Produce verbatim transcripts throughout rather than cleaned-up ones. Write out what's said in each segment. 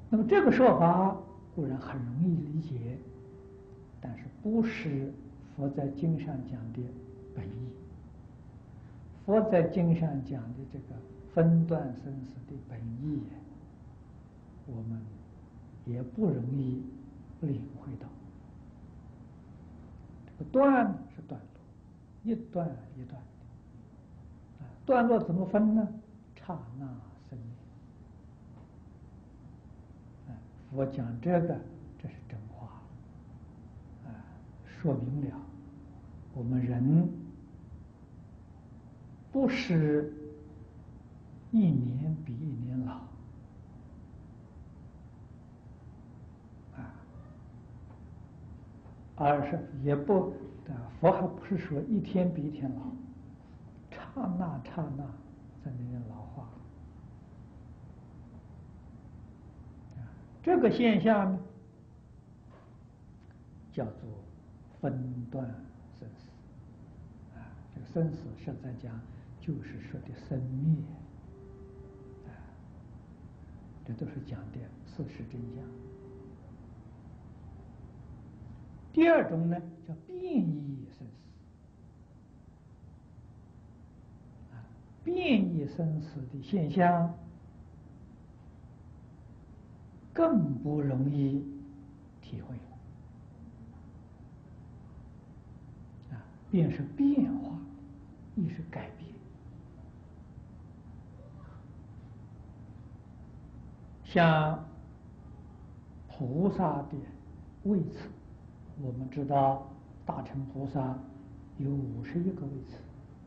那么这个说法固然很容易理解，但是不是佛在经上讲的本意。佛在经上讲的这个分段生死的本意，我们也不容易领会到。这个段是段落，一段一段的，啊，段落怎么分呢？刹那生灭。啊，佛讲这个，这是真话，啊，说明了我们人不是一年比一年老，啊，而是也不，佛还不是说一天比一天老，刹那刹那在那边老化。这个现象呢，叫做分段生死。啊，这个生死实在讲就是说的生灭，啊，这都是讲的事实真相。第二种呢，叫变异生死。啊，变异生死的现象更不容易体会。啊，变是变化，亦是改变。像菩萨的位次，我们知道大乘菩萨有五十一个位次，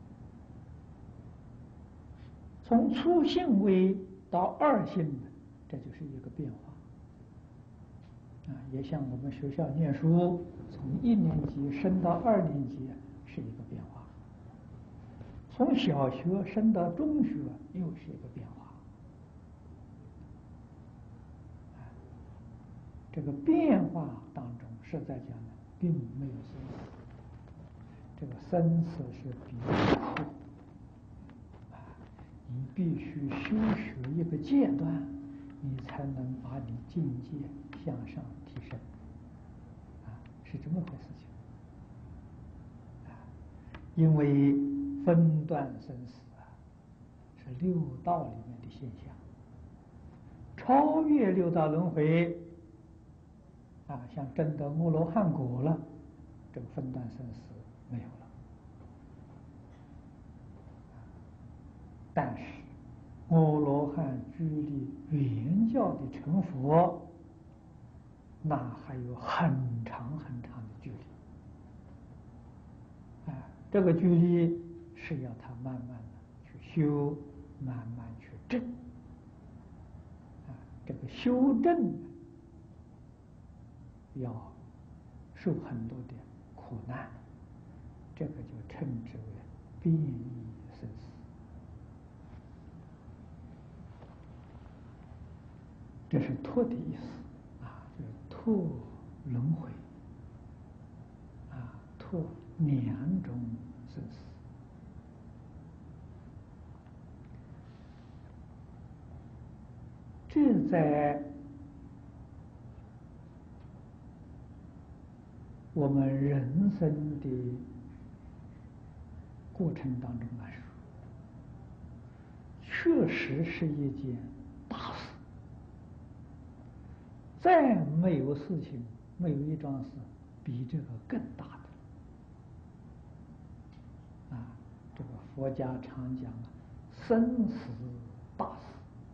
从初信位到二信，这就是一个变化。啊，也像我们学校念书，从一年级升到二年级是一个变化，从小学升到中学又是一个变化。啊，这个变化当中，实在讲呢，并没有生死。这个生死是比较苦，啊，你必须修学一个阶段，你才能把你境界向上提升。啊，是这么回事情。啊，因为分段生死啊，是六道里面的现象。超越六道轮回，啊，像证得阿罗汉果了，这个分段生死没有了。但是阿罗汉距离原教的成佛，那还有很长很长的距离。啊，这个距离是要他慢慢的去修，慢慢去证。啊，这个修证要受很多的苦难，这个就称之为变异生死。这是脱的意思，啊，就是脱轮回，啊，脱两种生死。这在我们人生的过程当中来说，确实是一件大事。再没有事情，没有一桩事比这个更大的。啊，这个佛家常讲啊，生死大事。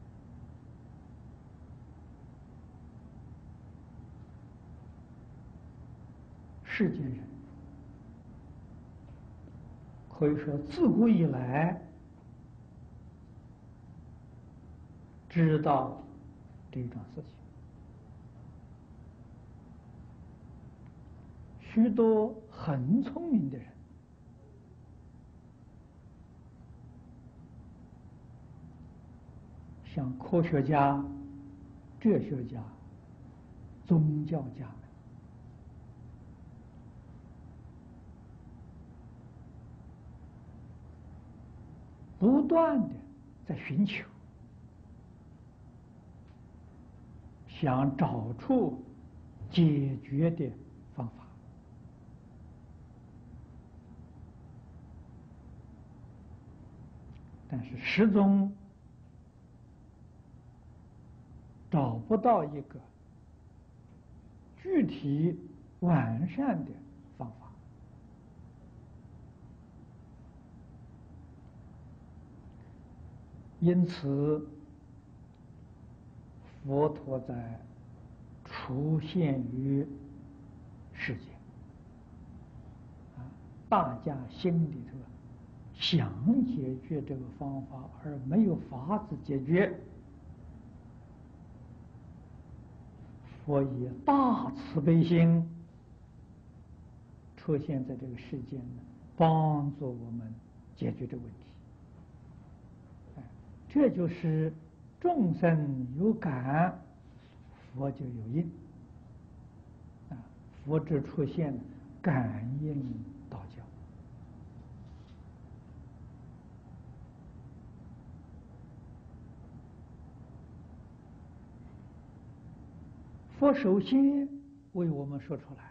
世间人可以说自古以来知道这桩事情。许多很聪明的人，像科学家、哲学家、宗教家们，不断的在寻求想找出解决的方法，但是始终找不到一个具体完善的方法。因此，佛陀在出现于世间，啊，大家心里头想解决这个方法，而没有法子解决，佛以大慈悲心出现在这个世间呢，帮助我们解决这个问题。这就是众生有感，佛就有应。啊，佛之出现，感应道交。佛首先为我们说出来，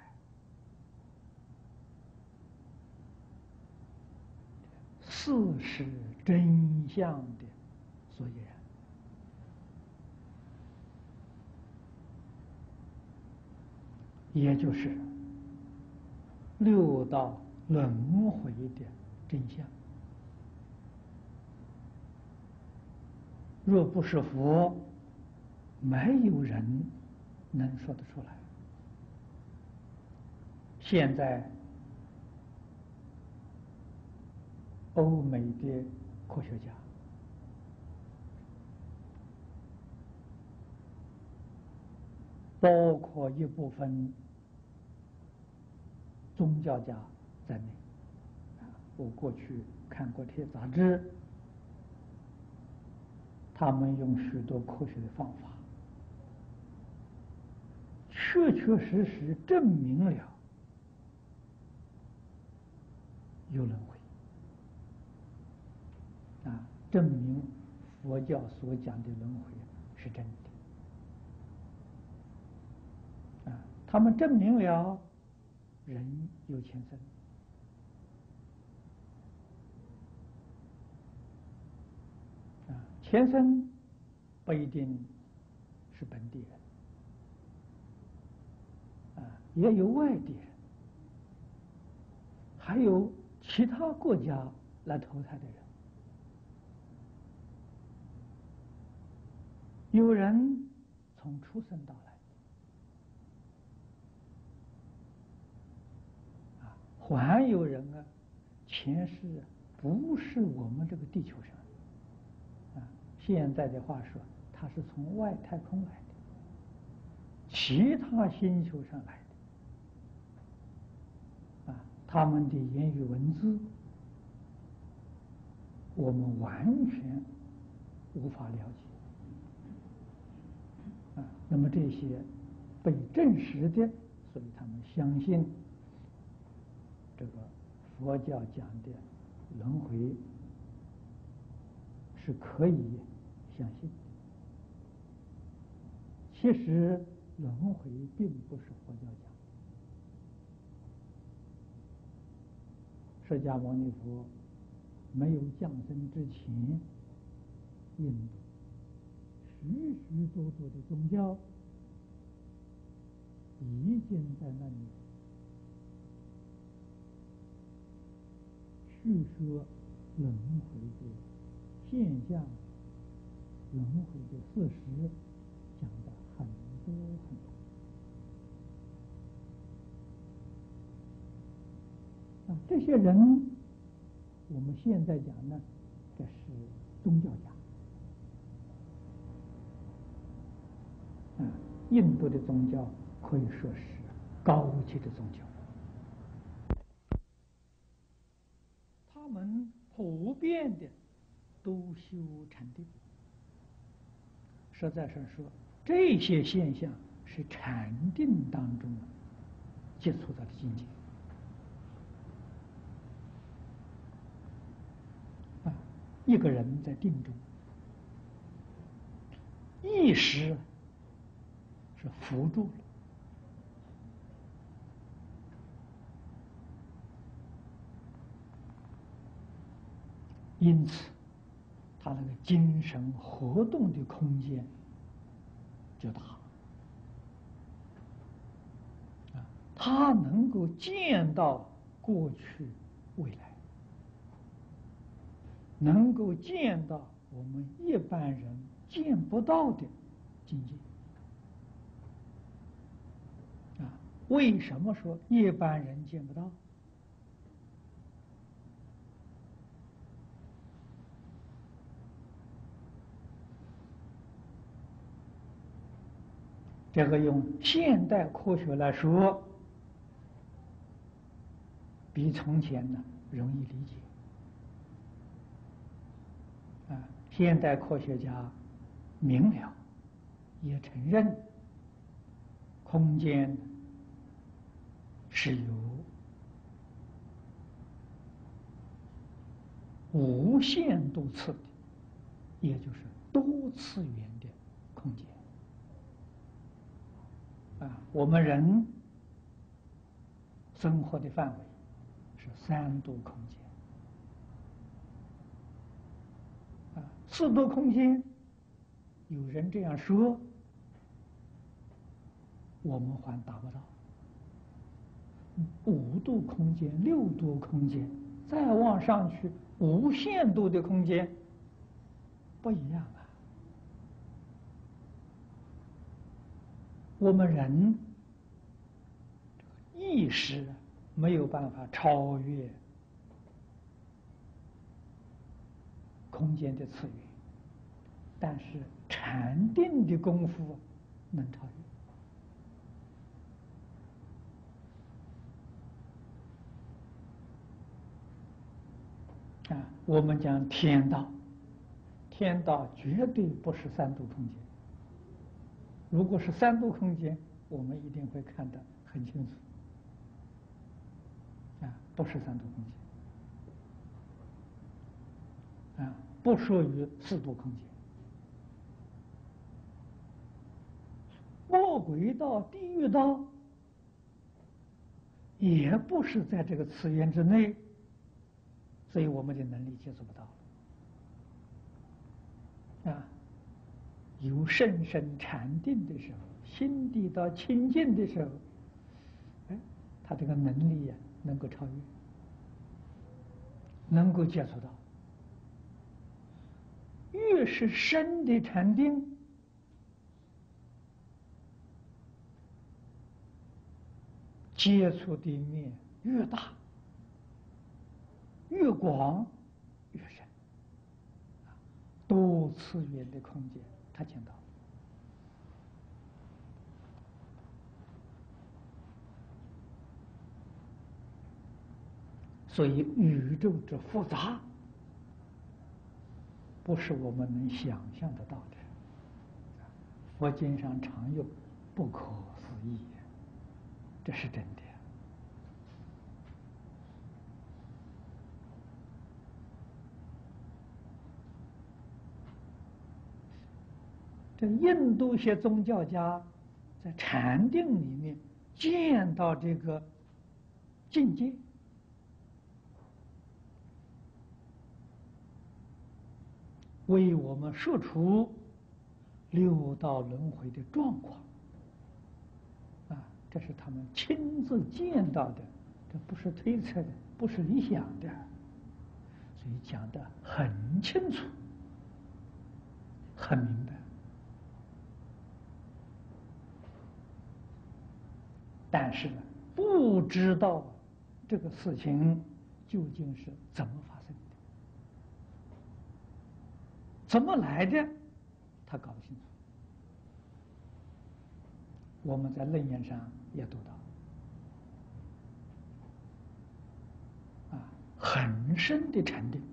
事实真相的所以然，也就是六道轮回的真相。若不是佛，没有人能说得出来。现在欧美的科学家包括一部分宗教家在内，我过去看过这些杂志，他们用许多科学的方法，确确实实证明了有轮回，啊，证明佛教所讲的轮回是真的，啊，他们证明了人有前生，啊，前生不一定是本地人，啊，也有外地人，还有其他国家来投胎的人。有人从出生到来，啊，还有人啊，前世不是我们这个地球上，啊，现在的话说，他是从外太空来的，其他星球上来的，啊，他们的言语文字，我们完全无法了解。啊，那么这些被证实的，所以他们相信这个佛教讲的轮回是可以相信的。其实轮回并不是佛教讲，释迦牟尼佛没有降生之前，印度许许多多的宗教已经在那里叙说轮回的现象、轮回的事实，讲的很多很多。啊，这些人，我们现在讲呢，这是宗教家。啊，印度的宗教可以说是高级的宗教，他们普遍的都修禅定。实在上说，这些现象是禅定当中接触到的境界。啊，一个人在定中，意识是扶住了。因此，他那个精神活动的空间就大啊，他能够见到过去、未来，能够见到我们一般人见不到的境界啊。为什么说一般人见不到？这个用现代科学来说，比从前呢容易理解。啊，现代科学家明了，也承认空间是有无限多次的，也就是多次元的空间。啊，我们人生活的范围是三度空间。啊，四度空间，有人这样说，我们还达不到。五度空间、六度空间，再往上去无限度的空间，不一样啊。我们人意识没有办法超越空间的次元，但是禅定的功夫能超越。啊，我们讲天道，天道绝对不是三度空间。如果是三度空间，我们一定会看得很清楚。啊，不是三度空间，啊，不属于四度空间。魔鬼道、地狱道，也不是在这个次元之内，所以我们的能力接触不到。啊，有甚深禅定的时候，心地到清净的时候，哎，他这个能力呀、啊，能够超越，能够接触到。越是深的禅定，接触的面越大，越广，越深。多次元的空间，他见到了。所以宇宙之复杂，不是我们能想象得到的。佛经上常用“不可思议”，这是真的。这印度些宗教家在禅定里面见到这个境界，为我们说出六道轮回的状况啊，这是他们亲自见到的，这不是推测的，不是理想的，所以讲得很清楚，很明白。但是呢，不知道这个事情究竟是怎么发生的，怎么来的，他搞不清楚。我们在楞严上也读到，啊，很深的禅定，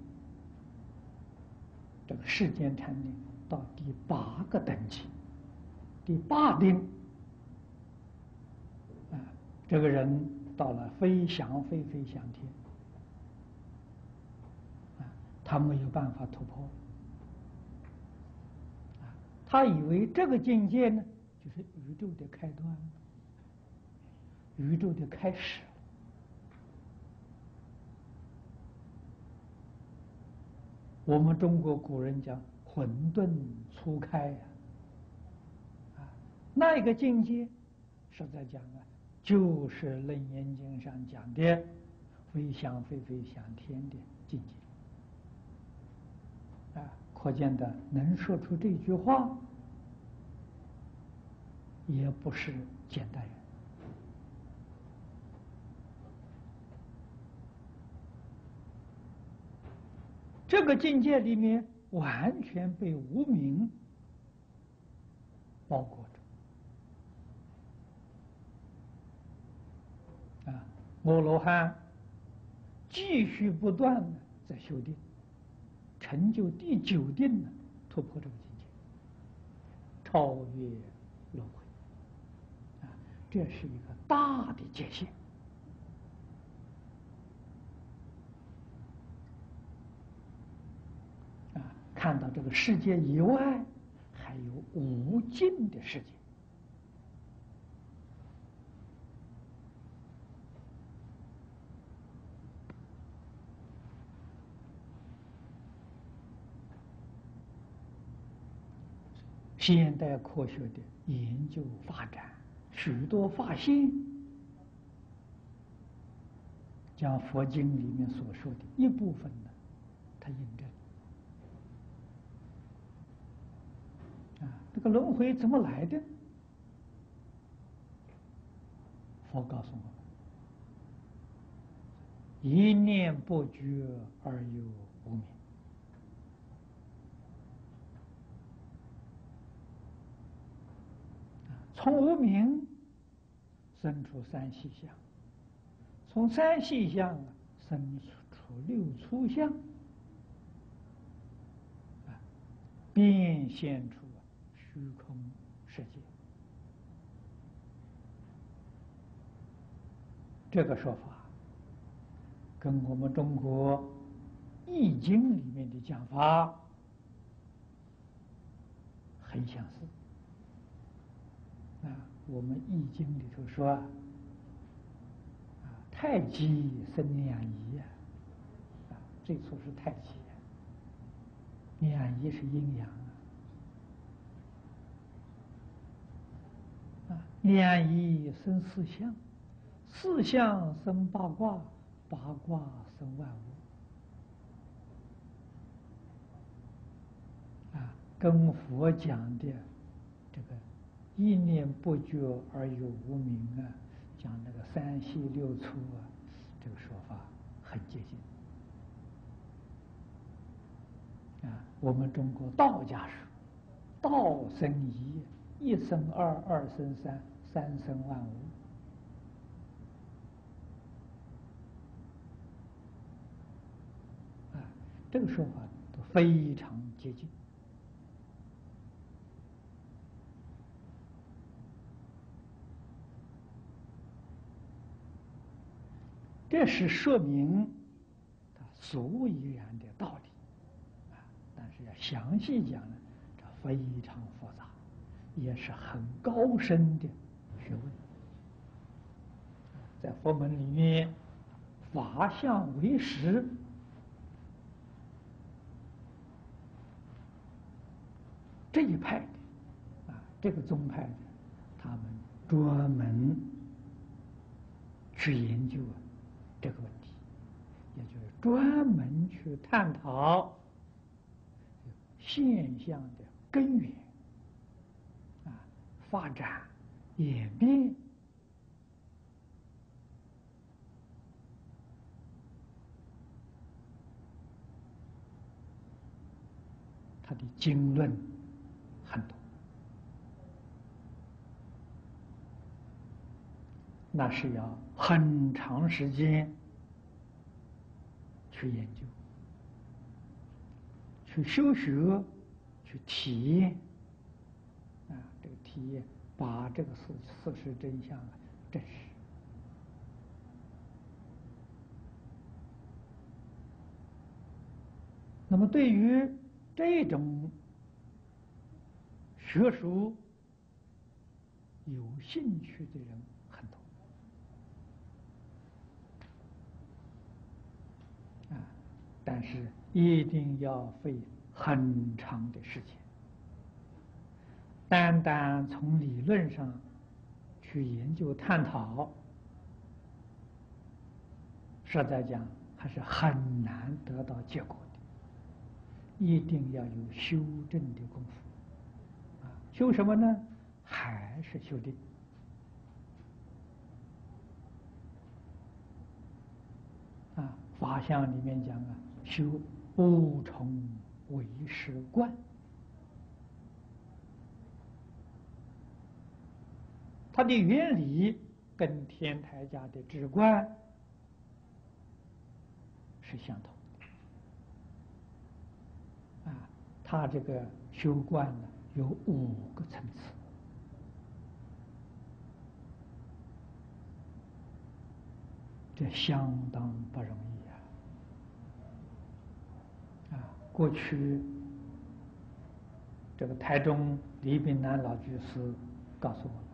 这个世间禅定到第八个等级，第八定。这个人到了飞翔飞飞翔天，啊，他没有办法突破，啊，他以为这个境界呢就是宇宙的开端，宇宙的开始。我们中国古人讲混沌初开呀，啊，那一个境界，实在讲啊，就是《楞严经》上讲的“非想非非想天”的境界。啊，可见的能说出这句话，也不是简单人。这个境界里面完全被无明包裹着。啊，阿罗汉继续不断的在修定，成就第九定呢，突破这个境界，超越轮回。啊，这是一个大的界限。啊，看到这个世界以外还有无尽的世界。现代科学的研究发展，许多发现，将佛经里面所说的一部分呢，它印证。啊，这个轮回怎么来的？佛告诉我们：一念不觉而有无明。从无明生出三细相，从三细相啊生出六粗相，啊，变现出虚空世界。这个说法跟我们中国《易经》里面的讲法很相似。啊，我们《易经》里头说啊，太极生两仪啊，啊，最初是太极啊，两仪是阴阳啊，啊，两仪生四象，四象生八卦，八卦生万物。啊，跟佛讲的这个一念不觉而有无明啊，讲那个三细六粗啊，这个说法很接近。啊，我们中国道家说，道生一，一生二，二生三，三生万物。啊，这个说法都非常接近。这是说明它所以然的道理啊，但是要详细讲呢，这非常复杂，也是很高深的学问。在佛门里面，法相为实，这一派的啊，这个宗派的，他们专门去研究啊这个问题，也就是专门去探讨现象的根源啊、发展、演变。他的经论很多，那是要很长时间去研究、去修学、去体验啊，这个体验把这个事事实真相啊证实。那么对于这种学术有兴趣的人很多啊，但是一定要费很长的时间。单单从理论上去研究探讨，实在讲还是很难得到结果的。一定要有修正的功夫啊！修什么呢？还是修定啊！法相里面讲啊，修五重唯识观。它的原理跟天台家的止观是相同的啊。它这个修观呢有五个层次，这相当不容易啊！啊，过去这个台中李炳南老居士告诉我们。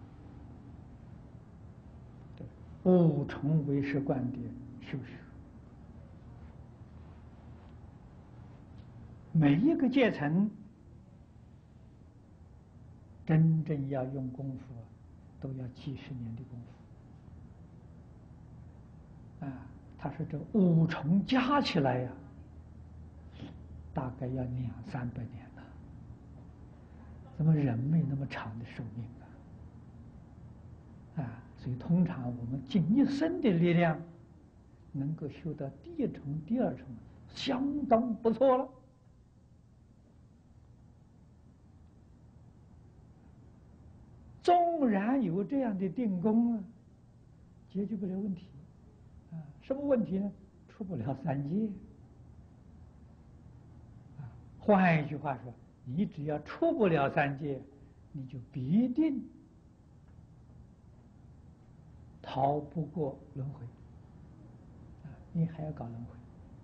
五重唯识观的修学，每一个阶层真正要用功夫，都要几十年的功夫啊！他说这五重加起来呀、啊，大概要两三百年了。怎么人没那么长的寿命啊？啊！所以，通常我们尽一生的力量，能够修到第一重、第二重，相当不错了。纵然有这样的定功啊，解决不了问题啊！什么问题呢？出不了三界啊！换一句话说，你只要出不了三界，你就必定逃不过轮回啊！你还要搞轮回，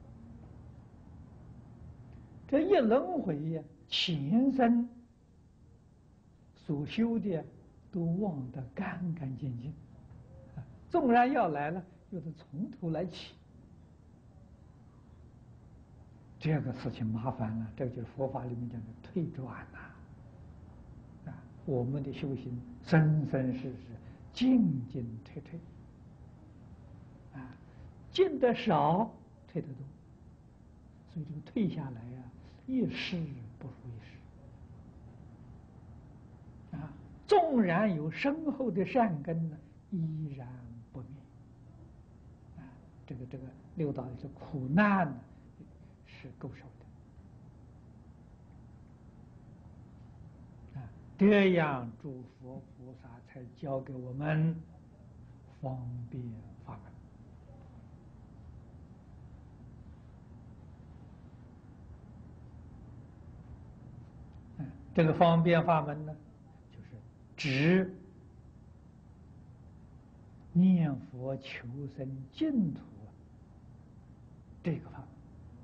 这一轮回呀，前生所修的都忘得干干净净啊！纵然要来了，又得从头来起，这个事情麻烦了。这就是佛法里面讲的退转呐啊！我们的修行生生世世进进退退啊，进得少，退得多，所以这个退下来呀、啊，一世不如一世啊。纵然有深厚的善根呢，依然不灭啊。这个这个六道的苦难呢，是够受的啊。这样诸佛菩萨才教给我们方便法门。这个方便法门呢，就是指念佛求生净土这个法门。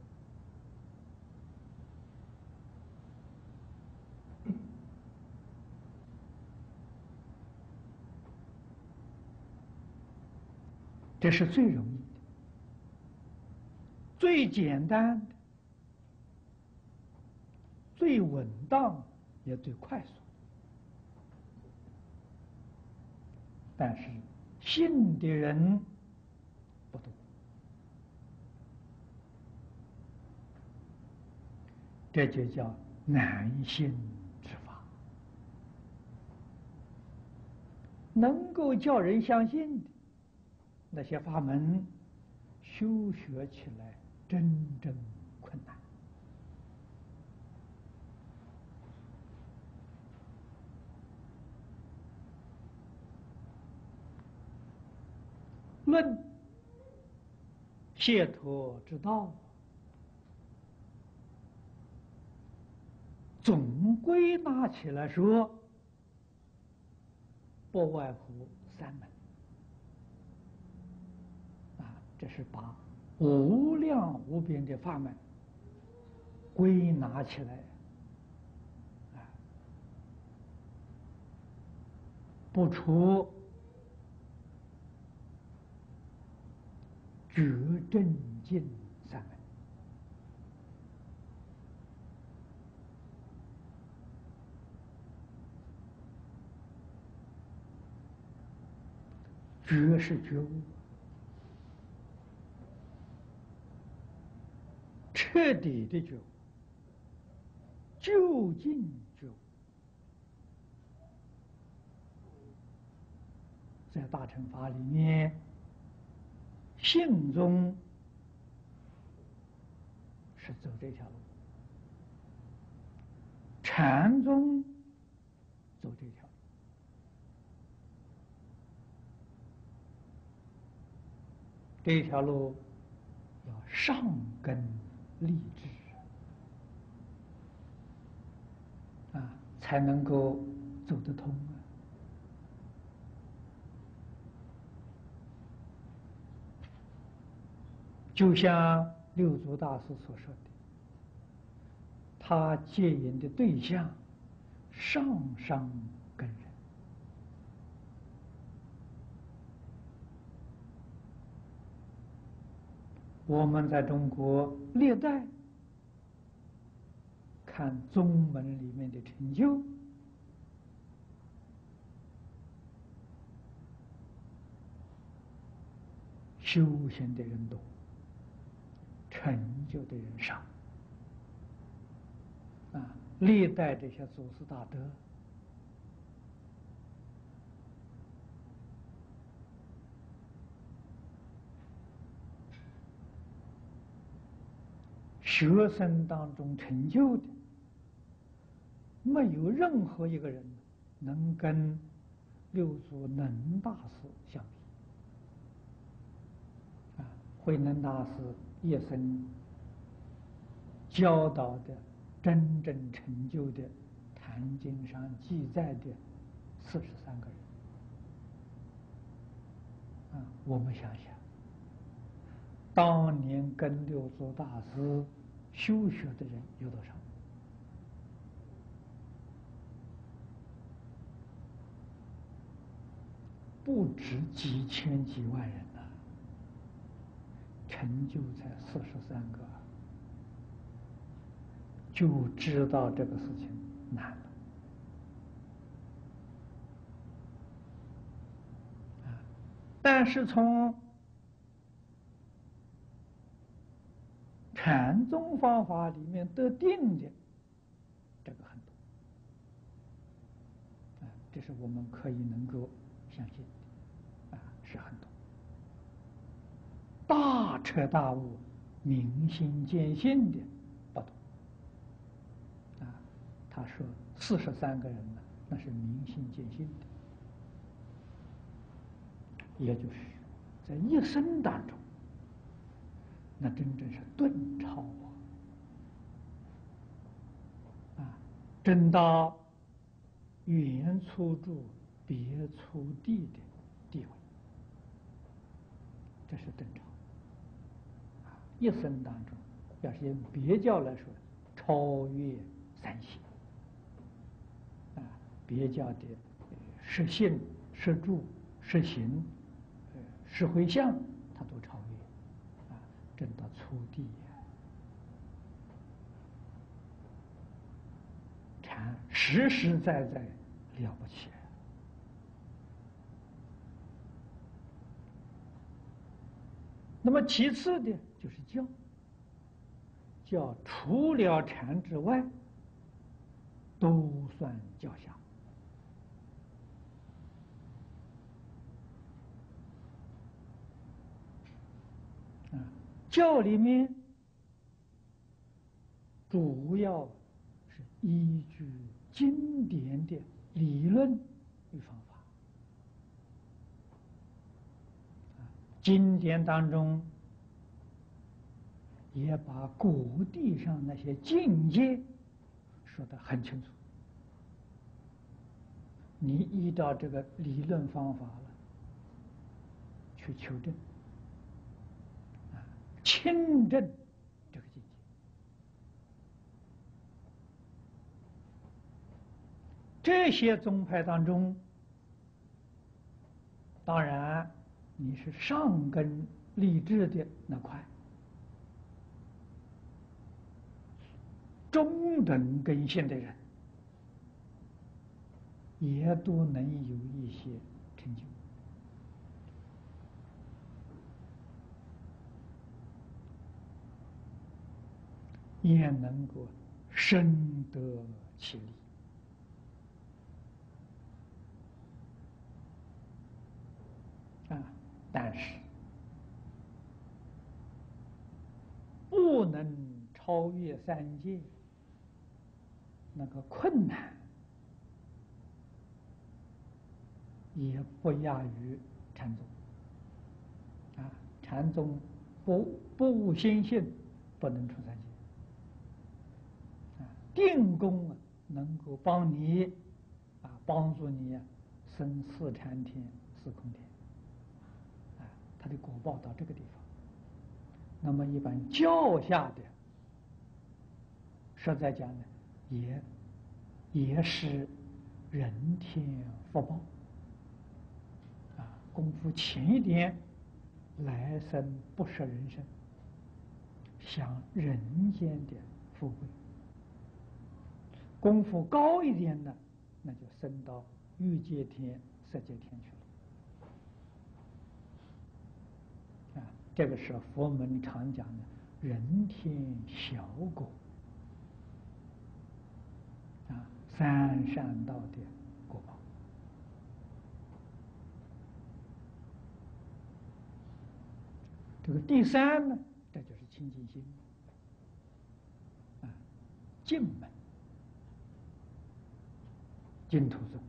这是最容易的、最简单的、最稳当也最快速。但是信的人不多，这就叫难信之法。能够叫人相信的那些法门，修学起来真正困难。论解脱之道，总归纳起来说，不外乎三门啊，这是把无量无边的法门归纳起来啊， 不除觉正净三门。觉是觉悟，彻底的觉悟，究竟觉悟。在大乘法里面，信宗是走这条路，禅宗走这条路。这条路要上根立志啊，才能够走得通啊。就像六祖大师所说的，他戒引的对象上上根人。我们在中国历代看宗门里面的成就，修行的人多，成就的人少啊！历代这些祖师大德，学生当中成就的，没有任何一个人能跟六祖能大师相比。啊，慧能大师一生教导的真正成就的，《坛经》上记载的四十三个人。啊，我们想想，当年跟六祖大师修学的人有多少？不止几千几万人呐、啊，成就才四十三个，就知道这个事情难了啊！但是从禅宗方法里面得定的这个很多啊，这是我们可以能够相信的啊，是很多。大彻大悟、明心见性的不多啊。他说四十三个人呢，那是明心见性的，也就是在一生当中，那真正是顿超啊！啊，真到远处住、别处地的地位，这是顿超。一生当中，要是用别教来说，超越三性啊，别教的实性、实住、实行、呃实回向，他都超越啊，真到初地呀，禅实实在在了不起。那么其次的就是教，教除了禅之外，都算教相啊。教里面主要是依据经典的理论与方法啊，经典当中也把果地上那些境界说得很清楚，你依照这个理论方法了去求证啊，亲证这个境界。这些宗派当中当然，你是上根立志的那块，中等根性的人，也都能有一些成就，也能够深得其利。啊，但是不能超越三界，那个困难也不亚于禅宗。啊，禅宗不不悟心性，不能出三界。啊，定功啊，能够帮你啊，帮助你啊，生四禅天、四空天。啊，它的果报到这个地方。那么一般教下的，实在讲呢，也也是人天福报。啊，功夫轻一点，来生不识人生，享人间的富贵；功夫高一点的，那就升到欲界天、色界天去了。啊，这个是佛门常讲的人天小果。啊，三善道的果报。这个第三呢，这就是清净心。啊，净门，净土宗。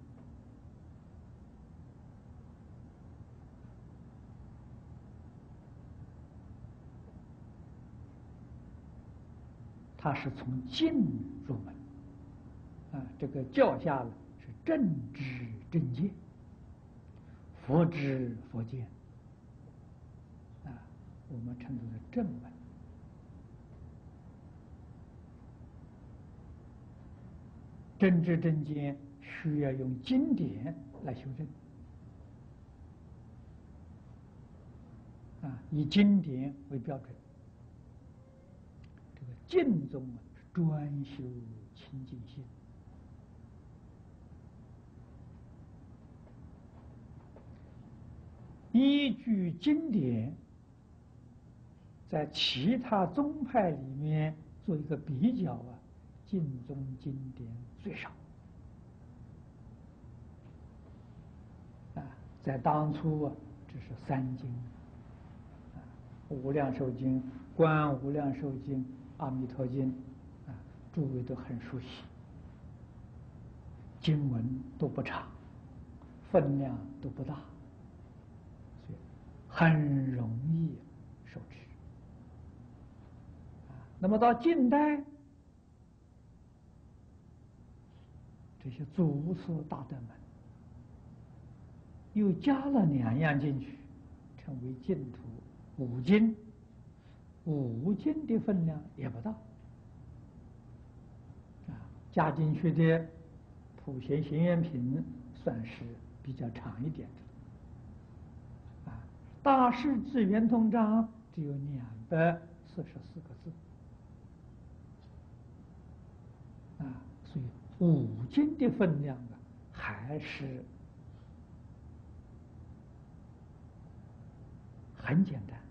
它是从净入门。啊，这个教下呢是正知正见，佛知佛见。啊，我们称之为正门。正知正见需要用经典来修正。啊，以经典为标准。这个净宗啊是专修清净心。依据经典，在其他宗派里面做一个比较啊，净宗经典最少。啊，在当初啊，只是三经，啊，无量寿经、观无量寿经、阿弥陀经，啊，诸位都很熟悉，经文都不长，分量都不大。很容易受持。啊，那么到近代，这些祖师大德们又加了两样进去，称为净土五经。五经的分量也不大。啊，加进去的普贤行愿品算是比较长一点的。大势至圆通章只有两百四十四个字。啊，所以五经的分量啊，还是很简单。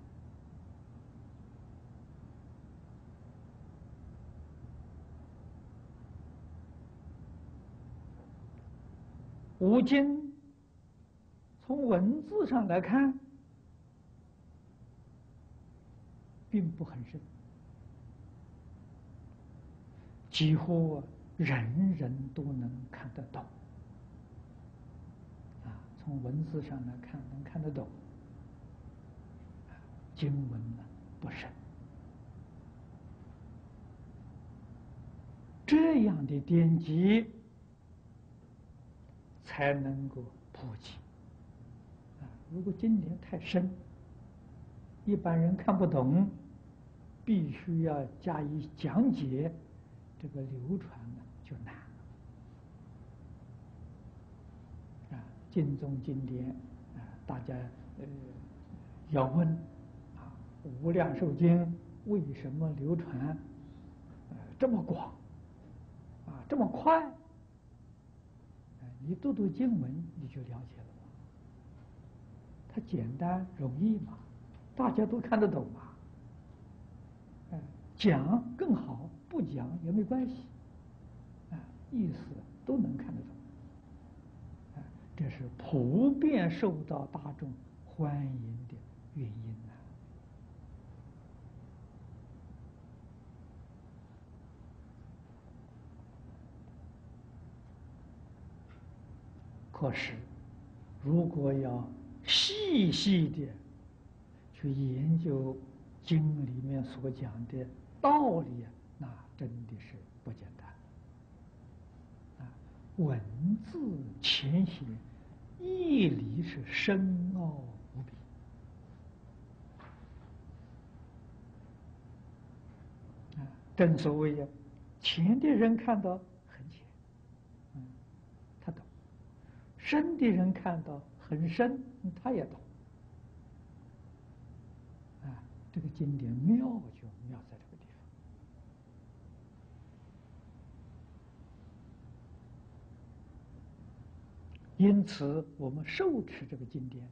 五经从文字上来看，并不很深，几乎人人都能看得懂。啊，从文字上来看，能看得懂。经文呢不深，这样的典籍才能够普及。啊，如果经典太深，一般人看不懂，必须要加以讲解，这个流传呢就难了。啊，经宗经典啊， 大家呃要问啊，《无量寿经》为什么流传呃这么广啊，这么快？你读读经文，你就了解了。它简单容易嘛，大家都看得懂嘛。哎，讲更好，不讲也没关系。啊，意思都能看得懂。啊，这是普遍受到大众欢迎的原因呐。可是，如果要细细的去研究经里面所讲的道理，那真的是不简单。啊，文字浅显，义理是深奥无比。啊，正所谓呀，浅的人看到很浅，嗯，他懂；深的人看到很深，他也懂。啊，这个经典妙就妙在这个地方。因此，我们受持这个经典，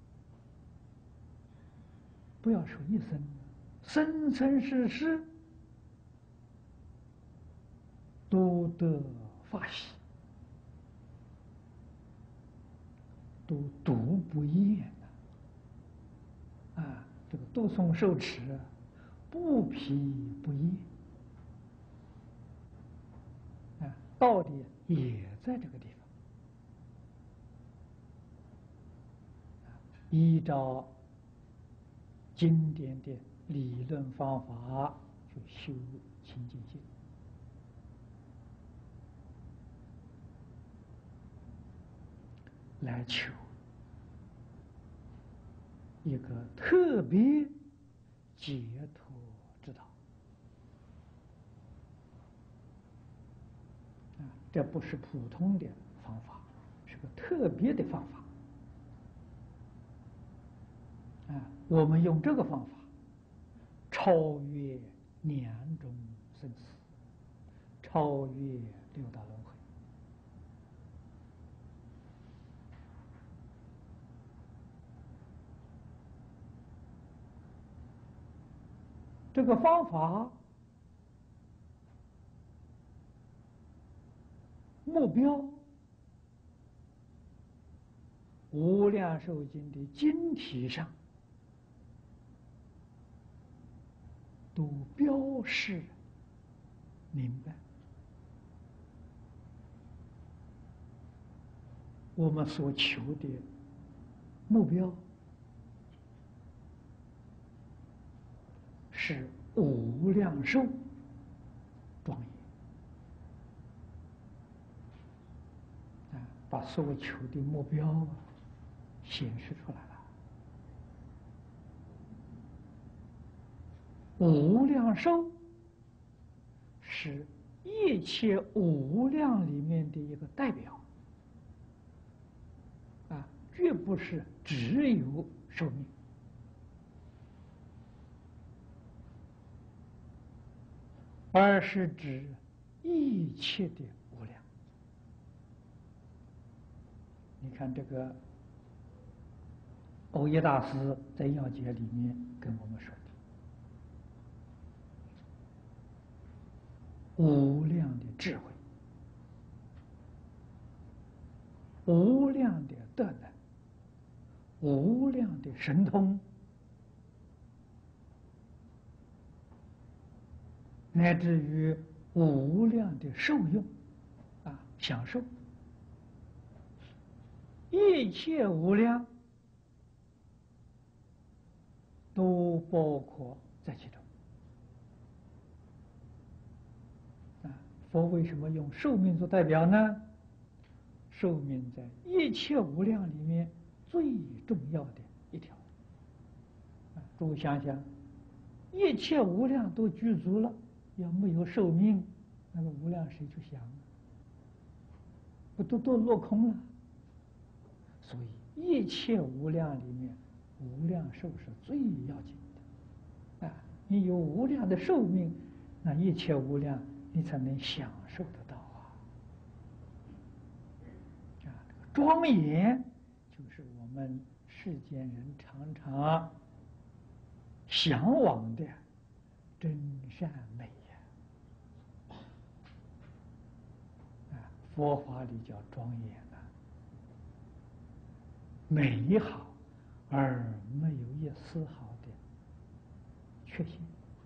不要说一生，生生世世都得法喜，都读不厌呐！啊，这个读诵受持啊，不疲不厌啊，道理也在这个地方。依照经典的理论方法去修清净心，来求一个特别解脱之道。啊，这不是普通的方法，是个特别的方法。啊，我们用这个方法超越两种生死，超越六道轮回。这个方法目标，无量寿经的经题上都标示明白。我们所求的目标是无量寿庄严。啊，把所求的目标显示出来了。无量寿是一切无量里面的一个代表，啊，绝不是只有寿命，而是指一切的无量。你看这个欧耶大师在要解里面跟我们说的，无量的智慧，无量的德能，无量的神通，乃至于无量的受用啊，享受，一切无量都包括在其中。啊，佛为什么用寿命做代表呢？寿命在一切无量里面最重要的一条。啊，诸位想想，一切无量都具足了，要没有寿命，那个无量谁去想啊？不都都落空了？所以一切无量里面，无量寿是最要紧的啊！你有无量的寿命，那一切无量你才能享受得到啊！啊，庄严就是我们世间人常常向往的真善美呀！啊，佛法里叫庄严啊，美好而没有一丝毫的缺陷。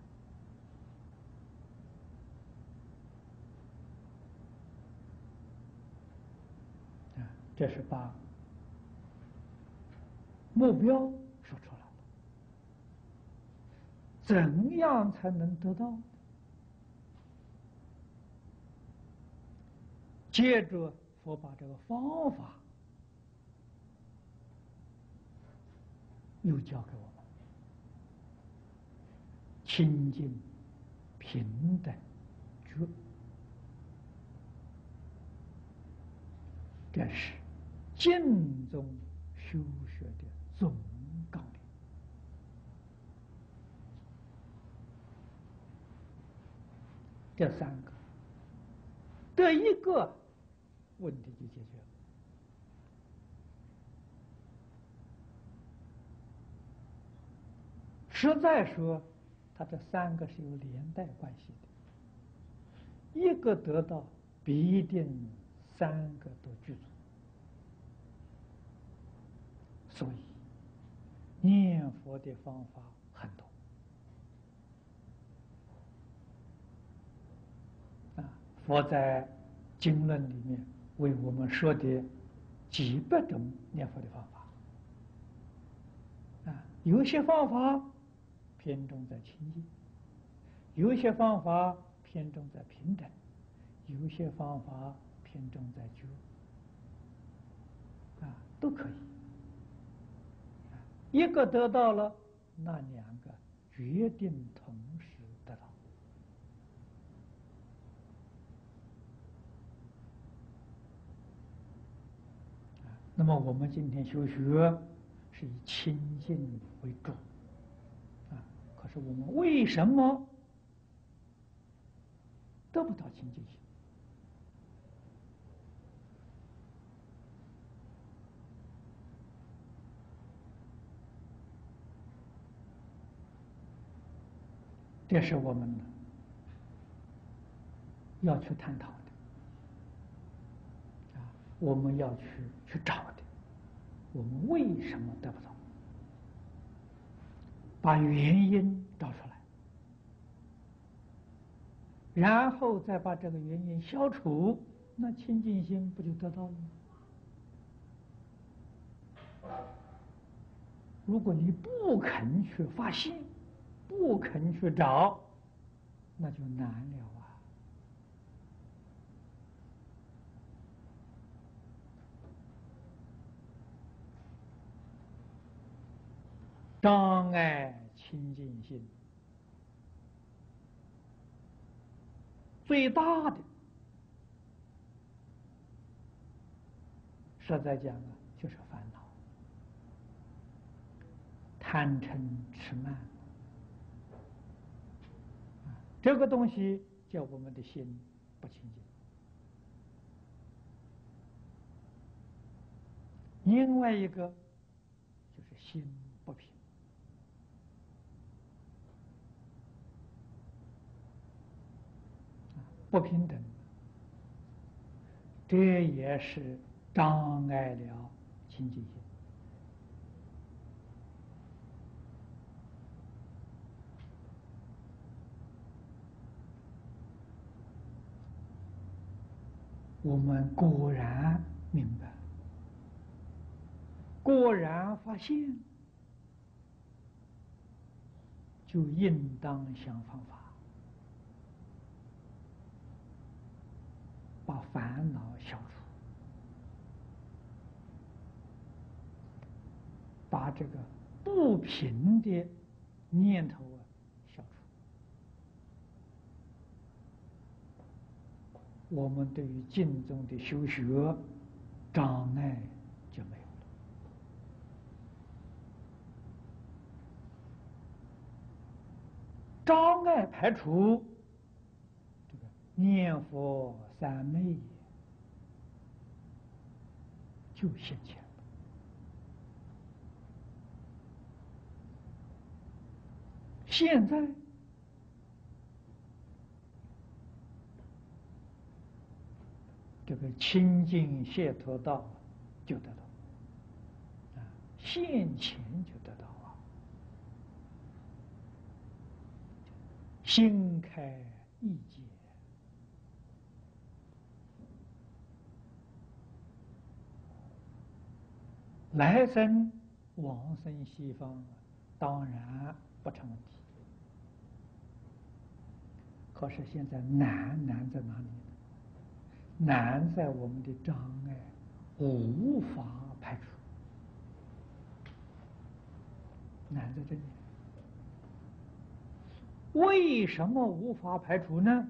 啊，这是把目标说出来了。怎样才能得到？接着佛把这个方法又教给我们：清净平等觉，这是净宗修学的总纲领。这三个得一个，问题就解决了。实在说，它这三个是有连带关系的，一个得到，必定三个都具足。所以，念佛的方法很多啊。佛在经论里面为我们说的几百种念佛的方法啊，有些方法偏重在清净，有些方法偏重在平等，有些方法偏重在觉啊，都可以。一个得到了，那两个决定同时得到。那么我们今天修学是以清净为主啊，可是我们为什么得不到清净心？这是我们要去探讨的啊，我们要去去找的，我们为什么得不到？把原因找出来，然后再把这个原因消除，那清净心不就得到了吗？如果你不肯去发现，不肯去找，那就难了啊！障碍清净心最大的，实在讲啊，就是烦恼、贪嗔痴慢。这个东西叫我们的心不清净。另外一个就是心不平，不平等，这也是障碍了清净心。我们果然明白，果然发现，就应当想方法，把烦恼消除，把这个不平的念头啊消除。我们对于净宗的修学障碍就没有了。 障碍排除，这个念佛三昧就现前了。现在这个清净解脱道就得到，啊，现前就得到啊，心开意解，来生往生西方当然不成问题。可是现在难难在哪里呢？难在我们的障碍无法排除，难在这里。为什么无法排除呢？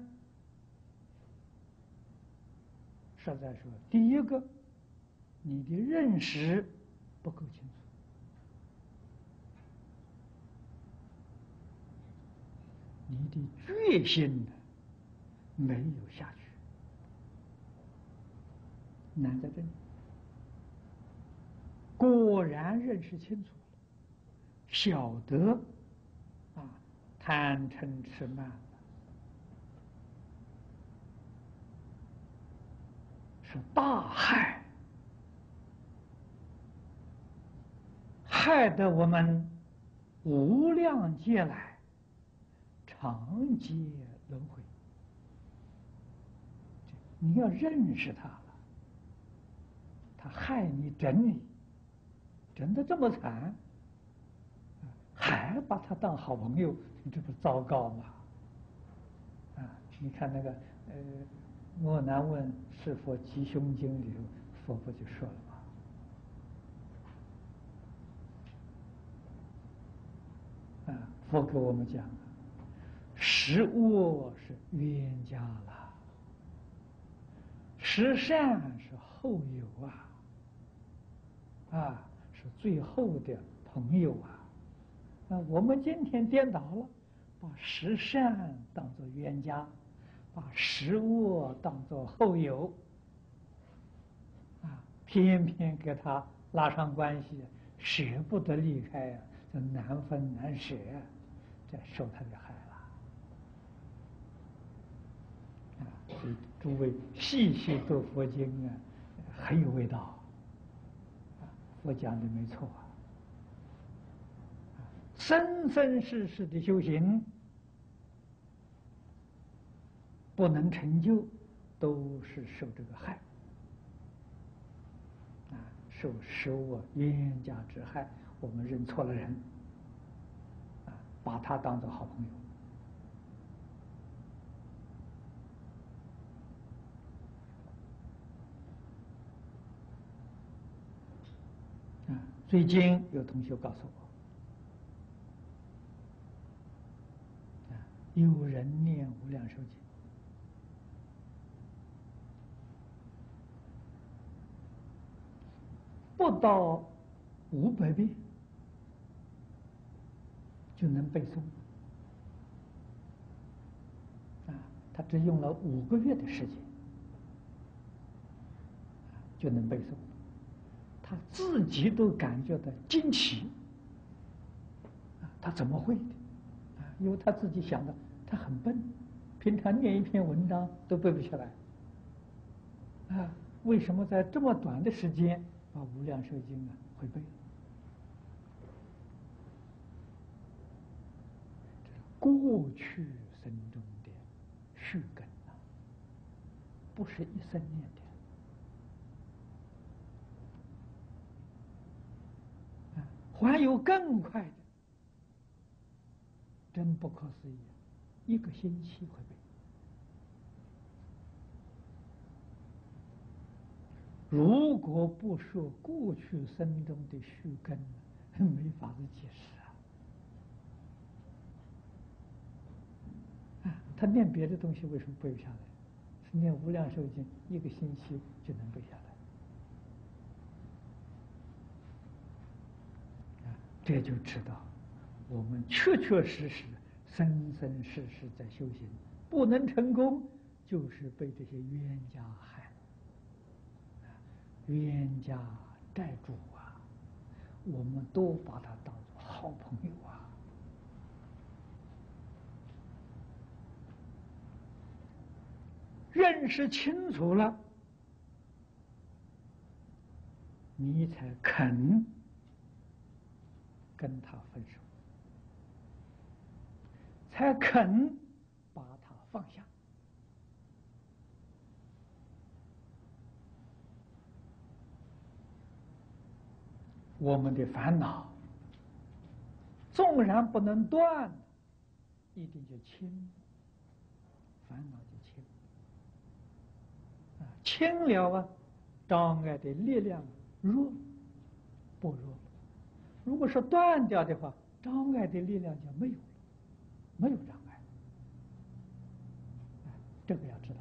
实在说，第一个，你的认识不够清楚，你的决心呢没有下去，难在这里。果然认识清楚了，晓得啊，贪嗔痴慢是大害，害得我们无量劫来常结轮回。你要认识他了，他害你整你，整得这么惨，还把他当好朋友，你这不糟糕吗？啊，你看那个呃，莫难问是否吉凶经里头，佛不就说了吗？啊，佛给我们讲，十恶是冤家了，十善是后友啊，啊，是最后的朋友啊。啊，我们今天颠倒了，把十善当作冤家，把十恶当作后友，啊，偏偏给他拉上关系，舍不得离开呀、啊，这难分难舍，这受他的害了。啊，所以诸位细细读佛经啊，很有味道。啊，佛讲的没错啊。生生世世的修行不能成就，都是受这个害，啊，受十恶冤家之害。我们认错了人，啊，把他当作好朋友。啊，最近有同学告诉我，啊，有人念无量寿经，不到五百遍就能背诵，啊，他只用了五个月的时间，就能背诵，他自己都感觉到惊奇，啊，他怎么会的？啊，因为他自己想的，他很笨，平常念一篇文章都背不下来，啊，为什么在这么短的时间把无量寿经啊会背了？这是过去生中的续根啊，不是一生念的。啊，还有更快的，真不可思议，一个星期会背。如果不说过去生中的续根，没法子解释啊！啊，他念别的东西为什么背不下来？是念无量寿经，一个星期就能背下来。啊，这就知道我们确确实实生生世世在修行，不能成功，就是被这些冤家害了。冤家债主啊，我们都把他当作好朋友啊。认识清楚了，你才肯跟他分手，才肯把他放下。我们的烦恼纵然不能断，一定就轻，烦恼就轻啊，轻了啊，障碍的力量弱不弱了。如果是断掉的话，障碍的力量就没有了，没有障碍。这个要知道。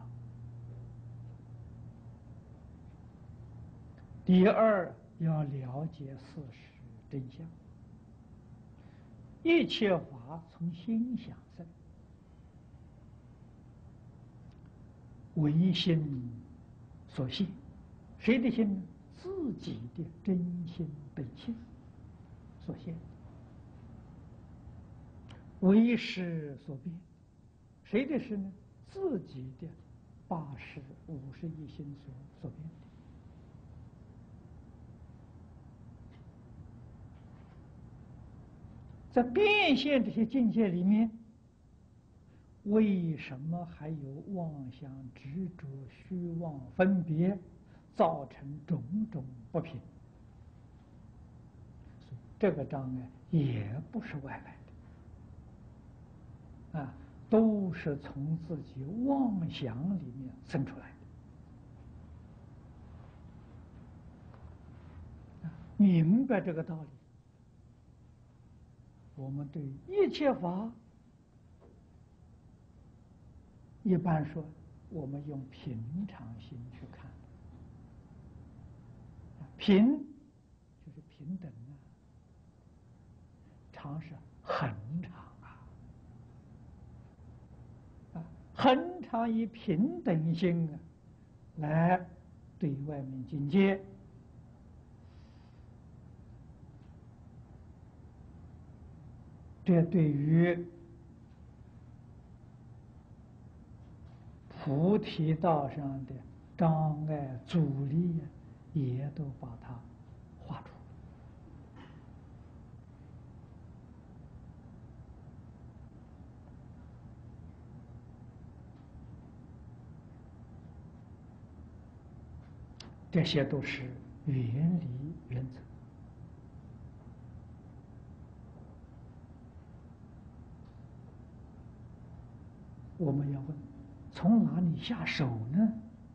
第二，要了解事实真相。一切法从心想生，唯心所现。谁的心呢？自己的真心本性所现。唯识所变。谁的事呢？自己的八识五十一心所所变的。在变现这些境界里面，为什么还有妄想、执着、虚妄、分别，造成种种不平？这个障碍也不是外来的，啊，都是从自己妄想里面生出来的。明白这个道理，我们对一切法，一般说，我们用平常心去看，平就是平等啊，常是恒常啊，啊，恒常以平等心啊来对外面境界，这对于菩提道上的障碍阻力也都把它画出。这些都是原理原则。我们要问，从哪里下手呢？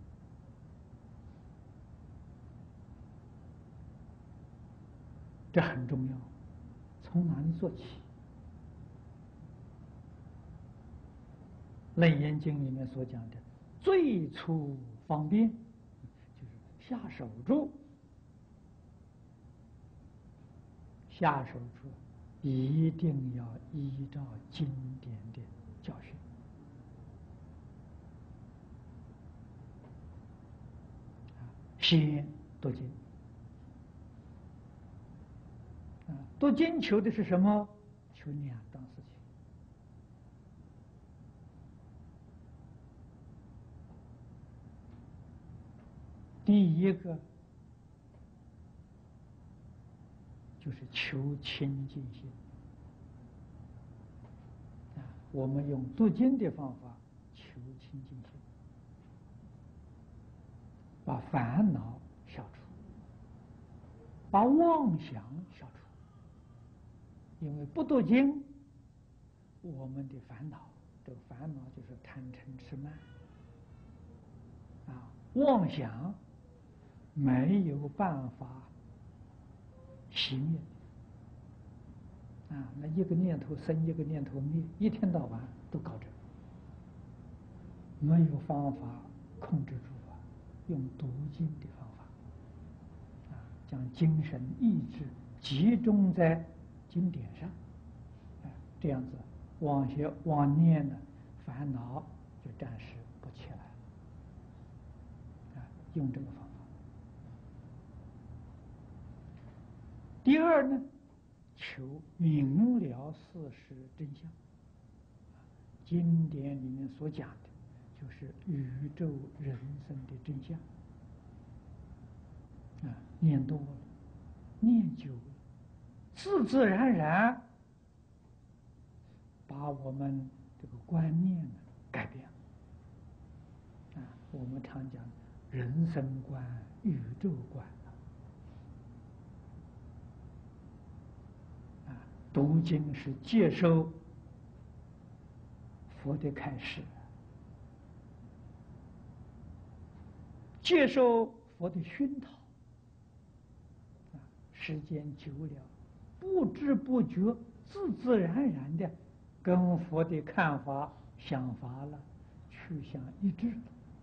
这很重要，从哪里做起？《楞严经》里面所讲的最初方便，就是下手处。下手处一定要依照经典的教训，先读经。啊，读经求的是什么？求两档事情。第一个就是求清净心。啊，我们用读经的方法求清净心，把烦恼消除，把妄想消除。因为不读经，我们的烦恼，这个烦恼就是贪嗔痴慢啊，妄想没有办法熄灭啊，那一个念头生，一个念头灭，一天到晚都搞这个，没有方法控制住啊。用读经的方法啊，将精神意志集中在经典上，啊，这样子妄想妄念呢，烦恼就暂时不起来了。啊，用这个方法。第二呢，求明了事实真相。经典里面所讲的，就是宇宙人生的真相。啊，念多了，念久了，自自然然把我们这个观念呢改变了。啊，我们常讲人生观、宇宙观。啊，读经是接受佛的开示，接受佛的熏陶。啊，时间久了，不知不觉、自自然然的跟佛的看法、想法了趋向一致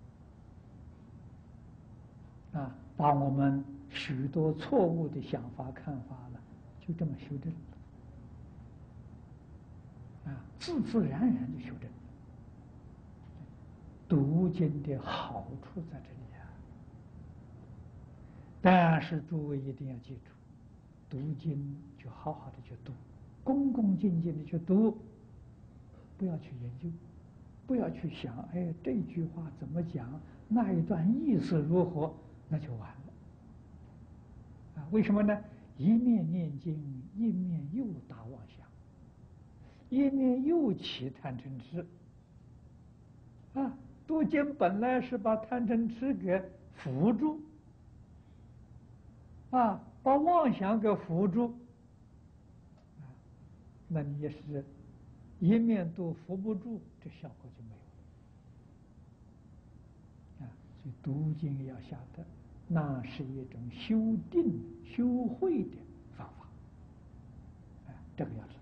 了。啊，把我们许多错误的想法、看法了，就这么修正了。啊，自自然然就修正了。读经的好处在这里啊！但是诸位一定要记住，读经就好好的去读，恭恭敬敬的去读，不要去研究，不要去想，哎，这句话怎么讲，那一段意思如何，那就完了。啊，为什么呢？一面念经，一面又打妄想，一面又起贪嗔痴。啊，读经本来是把贪嗔痴给扶住，啊，把妄想给扶住，啊，那你也是一面都扶不住，这效果就没有了。啊，所以读经要晓得，那是一种修定、修慧的方法。啊，这个要知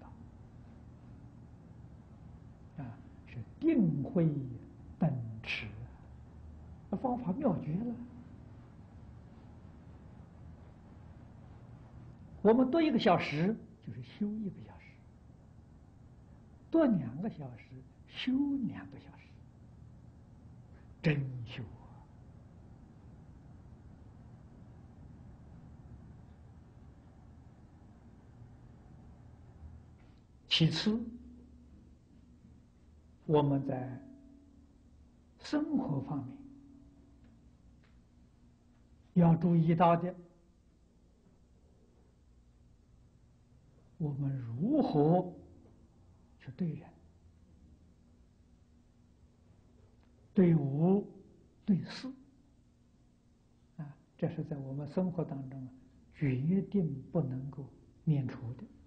道。啊，是定慧等持，那方法妙绝了。我们读一个小时就是修一个小时，读两个小时修两个小时，真修啊！其次，我们在生活方面要注意到的，我们如何去对人、对物、对事啊，这是在我们生活当中绝对不能够免除的。